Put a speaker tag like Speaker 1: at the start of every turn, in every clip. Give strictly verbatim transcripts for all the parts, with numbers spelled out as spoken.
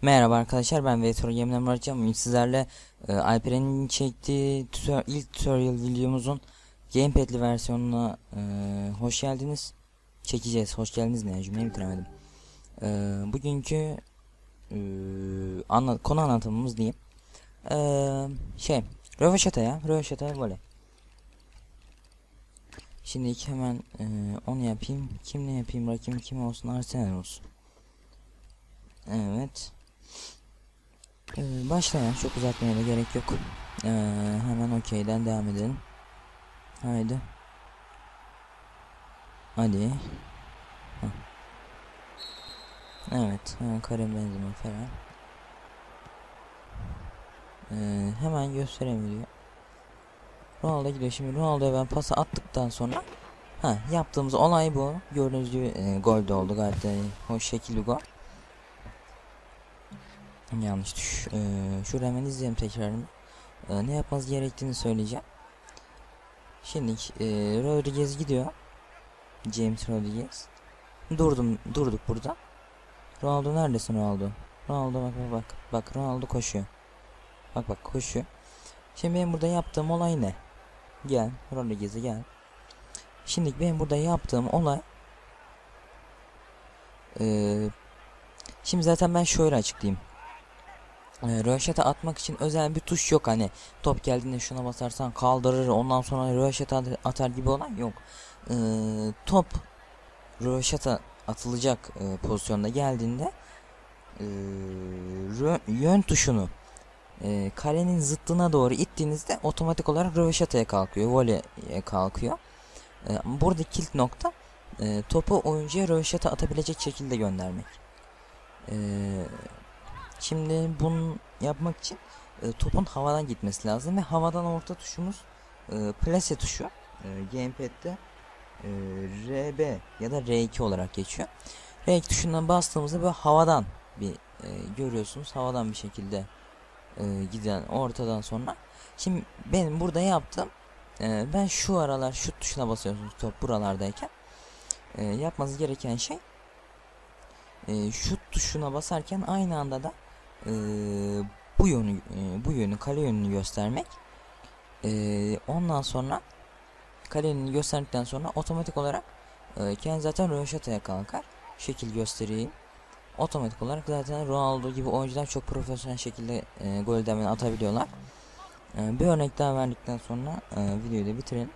Speaker 1: Merhaba arkadaşlar, ben Vetor Game'den Muratcan. Bugün sizlerle e, Alperen'in çektiği tutor ilk tutorial videomuzun gamepad'li versiyonuna e, hoş geldiniz. Çekeceğiz. Hoş geldiniz ne ya, cümleyi bitiremedim. E, bugünkü e, anla konu anlatımımız diyeyim. E, şey, röveşata ya, röveşata voley. Şimdi hemen e, onu yapayım. Kimle yapayım? Rakibim kim olsun? Arsenal olsun. Evet. Ee, başlayalım. Çok uzatmaya da gerek yok. Ee, hemen okey'den devam edelim. Haydi. Hadi. Heh. Evet. Hemen Karim Benzema falan. Ee, hemen gösteremiyor. Ronaldo gidiyor. Şimdi Ronaldo'ya ben pası attıktan sonra ha yaptığımız olay bu. Gördüğünüz gibi e, gol de oldu. Gayet de hoş şekilli gol. Yanlış düş. Ee, şurada hemen izleyelim tekrar. Ee, ne yapmanız gerektiğini söyleyeceğim. Şimdi e, Rodriguez gidiyor. James Rodriguez. Durdum, durduk burada. Ronaldo neredesin Ronaldo? Ronaldo bak bak bak. Bak Ronaldo koşuyor. Bak bak koşuyor. Şimdi benim burada yaptığım olay ne? Gel Rodriguez'e gel. Şimdi benim burada yaptığım olay ee, şimdi zaten ben şöyle açıklayayım. Ee, röveşata atmak için özel bir tuş yok, hani top geldiğinde şuna basarsan kaldırır, ondan sonra röveşata atar gibi olan yok. Ee, top röveşata atılacak e, pozisyonda geldiğinde e, yön tuşunu e, kalenin zıttına doğru ittiğinizde otomatik olarak röveşataya kalkıyor, voleye kalkıyor. E, burada kilit nokta e, topu oyuncuya röveşata atabilecek şekilde göndermek. E, şimdi bunu yapmak için e, topun havadan gitmesi lazım ve havadan orta tuşumuz e, plase tuşu. E, gamepad'de e, R B ya da R iki olarak geçiyor. R iki tuşundan bastığımızda böyle havadan bir e, görüyorsunuz, havadan bir şekilde e, giden ortadan sonra. Şimdi benim burada yaptığım e, ben şu aralar şut tuşuna basıyorsunuz top buralardayken e, yapmanız gereken şey e, şut tuşuna basarken aynı anda da e, bu yönü e, bu yönü kale yönünü göstermek. E, ondan sonra kale yönünü gösterdikten sonra otomatik olarak e, kendi zaten röveşataya kalkar. Şekil göstereyim. Otomatik olarak zaten Ronaldo gibi oyuncular çok profesyonel şekilde e, gol hemen atabiliyorlar. E, bir örnek daha verdikten sonra e, videoyu da bitirelim.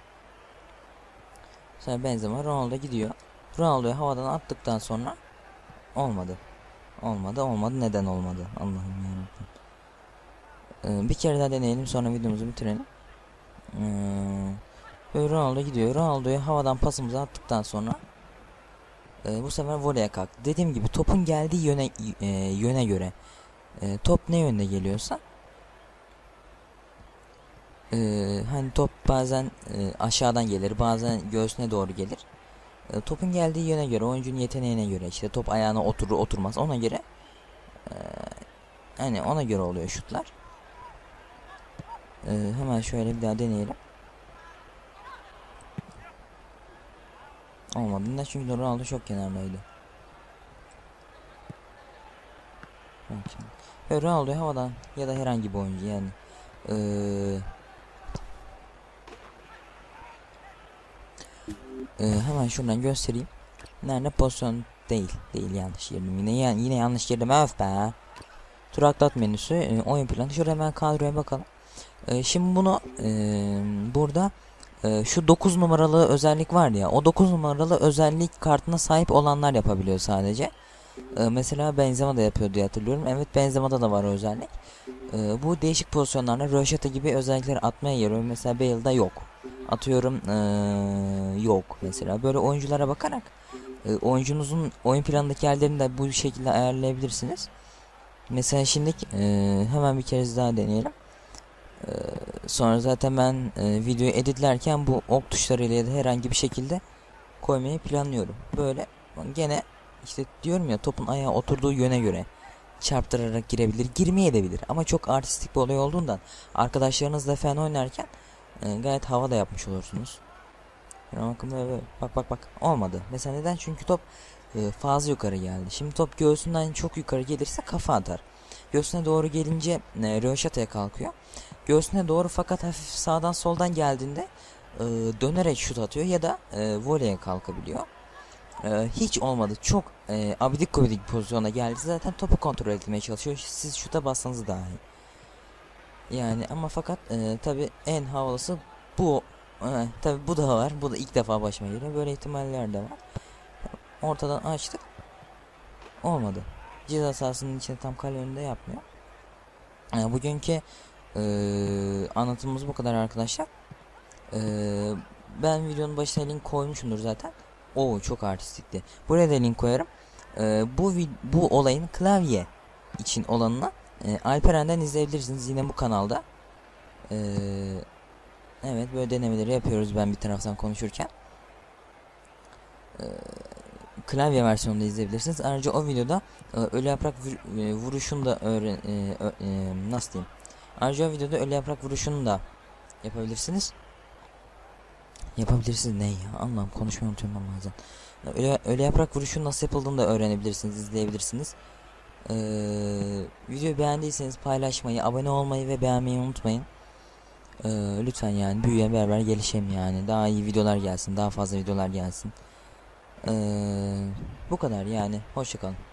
Speaker 1: Sonra Benzema Ronaldo gidiyor. Ronaldo'yu havadan attıktan sonra olmadı. Olmadı olmadı neden olmadı? Allah'ım yarabbim. E, bir kere daha deneyelim, sonra videomuzu bitirelim. E, böyle Ronaldo gidiyor. Ronaldo'yu havadan pasımızı attıktan sonra e, bu sefer voleye kalktı. Dediğim gibi topun geldiği yöne e, yöne göre e, top ne yönde geliyorsa e, hani top bazen e, aşağıdan gelir, bazen göğsüne doğru gelir. E, topun geldiği yöne göre, oyuncunun yeteneğine göre, işte top ayağına oturur oturmaz, ona göre e, hani ona göre oluyor şutlar. E, hemen şöyle bir daha deneyelim. Olmadı. Çünkü Ronaldo çok kenardaydı. Ve Ronaldo'yu havadan ya da herhangi bir oyuncu yani ee, e, hemen şuradan göstereyim. Nerede pozisyon değil. Değil, yanlış girdim. Yine yine yanlış girdim. Öf be. Tur atlat menüsü, e, oyun planı. Şuraya hemen kadroya bakalım. E, şimdi bunu e, burada e, şu dokuz numaralı özellik var ya. O dokuz numaralı özellik kartına sahip olanlar yapabiliyor sadece. Ee, mesela Benzema da yapıyor diye hatırlıyorum. Evet, Benzema'da da var o özellik. Ee, bu değişik pozisyonlarda röveşata gibi özellikleri atmaya yarıyor. Mesela Bale'da yok. Atıyorum ee, yok mesela. Böyle oyunculara bakarak e, oyuncunuzun oyun planındaki yerlerini de bu şekilde ayarlayabilirsiniz. Mesela şimdi e, hemen bir kez daha deneyelim. E, sonra zaten ben e, videoyu editlerken bu ok tuşlarıyla ya da herhangi bir şekilde koymayı planlıyorum. Böyle gene İşte diyorum ya, topun ayağı oturduğu yöne göre çarptırarak girebilir, girmeyebilir ama çok artistik bir olay olduğundan arkadaşlarınızla falan oynarken e, gayet havada yapmış olursunuz. Yani bakın böyle, bak bak bak olmadı. Mesela neden? Çünkü top e, fazla yukarı geldi. Şimdi top göğsünden çok yukarı gelirse kafa atar. Göğsüne doğru gelince e, röveşataya kalkıyor. Göğsüne doğru fakat hafif sağdan soldan geldiğinde e, dönerek şut atıyor ya da e, voleye kalkabiliyor. E, hiç olmadı. Çok e, abidik gubidik pozisyona geldi. Zaten topu kontrol etmeye çalışıyor. Siz şuta bassanız dahi. Yani ama fakat e, tabi en havalısı bu. E, tabi bu da var. Bu da ilk defa başıma geliyor. Böyle ihtimaller de var. Ortadan açtık. Olmadı. Ceza sahasının içinde tam kale önünde yapmıyor. E, bugünkü e, anlatımımız bu kadar arkadaşlar. E, ben videonun başına link koymuşumdur zaten. Oo, çok artistikti. Buraya da link koyarım. E, bu bu olayın klavye için olanını e, Alperen'den izleyebilirsiniz yine bu kanalda. E, evet, böyle denemeleri yapıyoruz ben bir taraftan konuşurken. E, klavye versiyonunda izleyebilirsiniz. Ayrıca o videoda e, ölü yaprak e, vuruşunu da öğren e, e, nasıl diyeyim? Ayrıca o videoda ölü yaprak vuruşunu da yapabilirsiniz. Yapabilirsiniz ne ya? Anlam konuşmayı unutuyorum ben bazen. Öyle, öyle yaprak vuruşun nasıl yapıldığını da öğrenebilirsiniz, izleyebilirsiniz. Ee, videoyu beğendiyseniz paylaşmayı, abone olmayı ve beğenmeyi unutmayın. Ee, lütfen yani büyüye beraber gelişelim yani. Daha iyi videolar gelsin, daha fazla videolar gelsin. Ee, bu kadar yani. Hoşça kalın.